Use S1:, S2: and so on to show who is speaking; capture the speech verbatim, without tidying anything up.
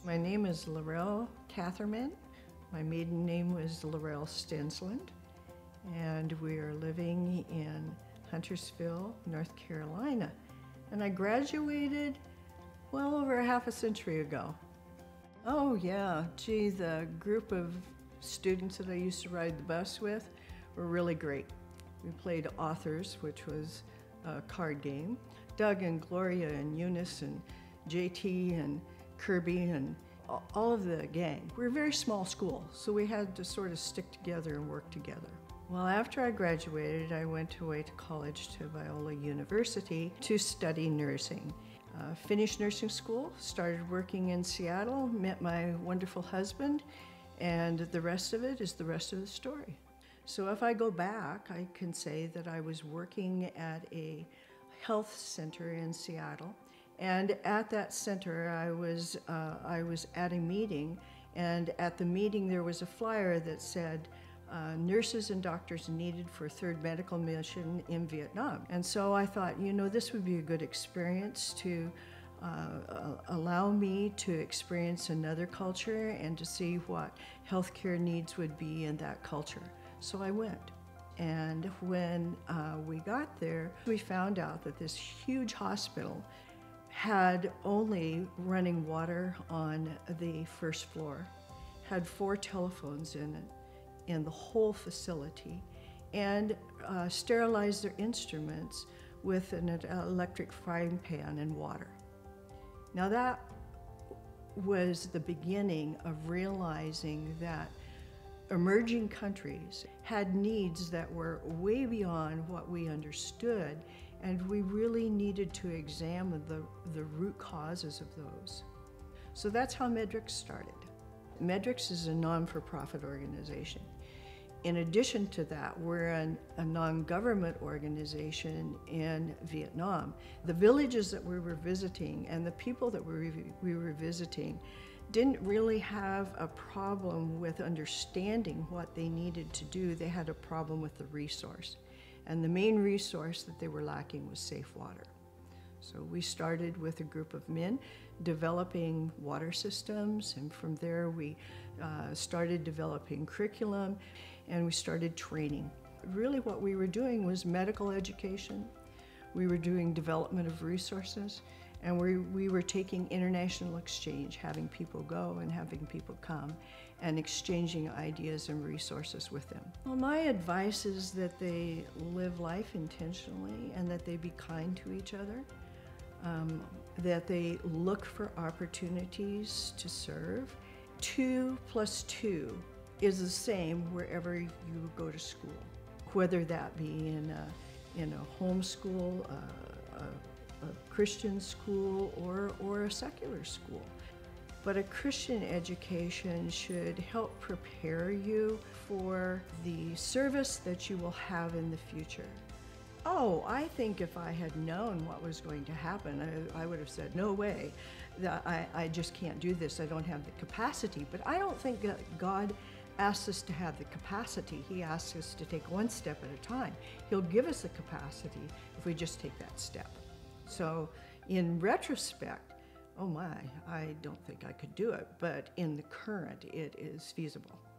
S1: My name is Laurel Catherman. My maiden name was Laurel Stensland, and we are living in Huntersville, North Carolina. And I graduated well over a half a century ago. Oh yeah, gee, the group of students that I used to ride the bus with were really great. We played Authors, which was a card game. Doug and Gloria and Eunice and J T and Kirby and all of the gang. We were a very small school, so we had to sort of stick together and work together. Well, after I graduated, I went away to college to Biola University to study nursing. Uh, finished nursing school, started working in Seattle, met my wonderful husband, and the rest of it is the rest of the story. So if I go back, I can say that I was working at a health center in Seattle. And at that center, I was, uh, I was at a meeting, and at the meeting there was a flyer that said, uh, nurses and doctors needed for third medical mission in Vietnam. And so I thought, you know, this would be a good experience to uh, allow me to experience another culture and to see what healthcare needs would be in that culture. So I went. And when uh, we got there, we found out that this huge hospital had only running water on the first floor, had four telephones in it, in the whole facility, and uh, sterilized their instruments with an electric frying pan and water. Now that was the beginning of realizing that emerging countries had needs that were way beyond what we understood, and we really needed to examine the, the root causes of those. So that's how Medrix started. Medrix is a non-for-profit organization. In addition to that, we're an, a non-government organization in Vietnam. The villages that we were visiting and the people that we, we were visiting didn't really have a problem with understanding what they needed to do. They had a problem with the resource. And the main resource that they were lacking was safe water. So we started with a group of men developing water systems, and from there we uh, started developing curriculum, and we started training. Really what we were doing was medical education. We were doing development of resources, and we, we were taking international exchange, having people go and having people come, and exchanging ideas and resources with them. Well, my advice is that they live life intentionally and that they be kind to each other, um, that they look for opportunities to serve. Two plus two is the same wherever you go to school, whether that be in a, in a homeschool, uh, a, a Christian school, or, or a secular school. But a Christian education should help prepare you for the service that you will have in the future. Oh, I think if I had known what was going to happen, I, I would have said, no way, that I, I just can't do this, I don't have the capacity. But I don't think that God asks us to have the capacity. He asks us to take one step at a time. He'll give us the capacity if we just take that step. So in retrospect, oh my, I don't think I could do it, but in the current, it is feasible.